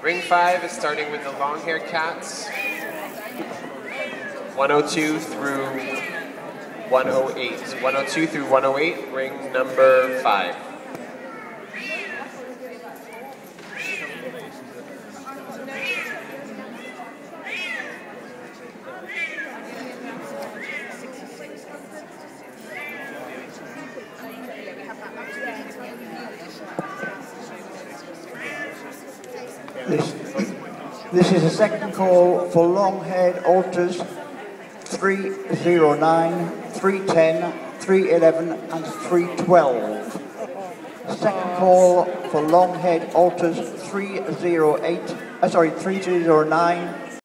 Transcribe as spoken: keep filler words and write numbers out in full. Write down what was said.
Ring five is starting with the long-haired cats. one oh two through one oh eight. one oh two through one oh eight, ring number five. This, this is a second call for long-haired alters three oh nine, three ten, three eleven and three twelve. Second call for long-haired alters three oh eight, uh, sorry, three oh nine,